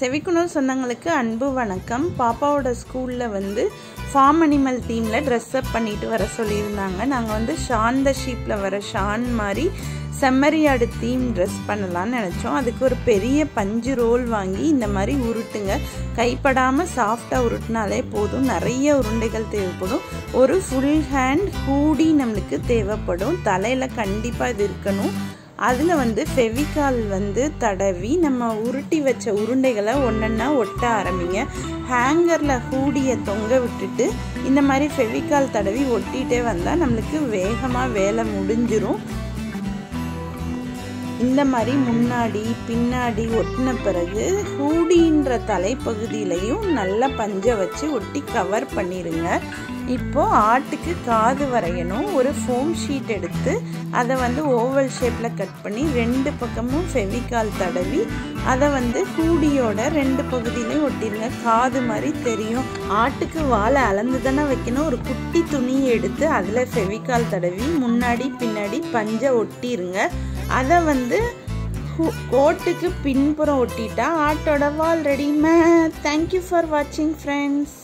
செவிக்குணர் சொந்தங்களுக்கு அன்பு வணக்கம். பாப்பாவோட ஸ்கூலில் வந்து ஃபார்ம் அனிமல் தீமில் ட்ரெஸ்அப் பண்ணிட்டு வர சொல்லியிருந்தாங்க. நாங்கள் வந்து ஷான் த ஷீப்பில் வர ஷான் மாதிரி செம்மறியாடு தீம் ட்ரெஸ் பண்ணலான்னு நினச்சோம். அதுக்கு ஒரு பெரிய பஞ்சு ரோல் வாங்கி இந்த மாதிரி உருட்டுங்க. கைப்படாமல் சாஃப்டாக உருட்டினாலே போதும். நிறைய உருண்டைகள் தேவைப்படும். ஒரு ஃபுல் ஹேண்ட் ஹூடி நம்மளுக்கு தேவைப்படும். தலையில் கண்டிப்பாக இது இருக்கணும். அதில் வந்து ஃபெவிகால் வந்து தடவி நம்ம உருட்டி வச்ச உருண்டைகளை ஒன்றா ஒட்ட ஆரம்பிங்க. ஹேங்கரில் ஹூடியை தொங்க விட்டுட்டு இந்த மாதிரி ஃபெவிகால் தடவி ஒட்டிகிட்டே வந்தால் நம்மளுக்கு வேகமாக வேலை முடிஞ்சிரும். இந்த மாதிரி முன்னாடி பின்னாடி ஒட்டின பிறகு ஹூடின்ற தலைப்பகுதியிலையும் நல்லா பஞ்சை வச்சு ஒட்டி கவர் பண்ணிடுங்க. இப்போது ஆட்டுக்கு காது வரையணும். ஒரு ஃபோம் ஷீட் எடுத்து அதை வந்து ஓவல் ஷேப்பில் கட் பண்ணி ரெண்டு பக்கமும் ஃபெவிகால் தடவி அதை வந்து ஹூடியோட ரெண்டு பகுதியிலையும் ஒட்டிடுங்க. காது மாதிரி தெரியும். ஆட்டுக்கு வாழை அளந்து தானே வைக்கணும். ஒரு குட்டி துணியை எடுத்து அதில் ஃபெவிகால் தடவி முன்னாடி பின்னாடி பஞ்சை ஒட்டிடுங்க. அதை வந்து கோட்டுக்கு பின்புறம் ஒட்டிட்டா ஆட்டோட வால் ரெடி. தேங்க்யூ ஃபார் வாட்சிங் ஃப்ரெண்ட்ஸ்.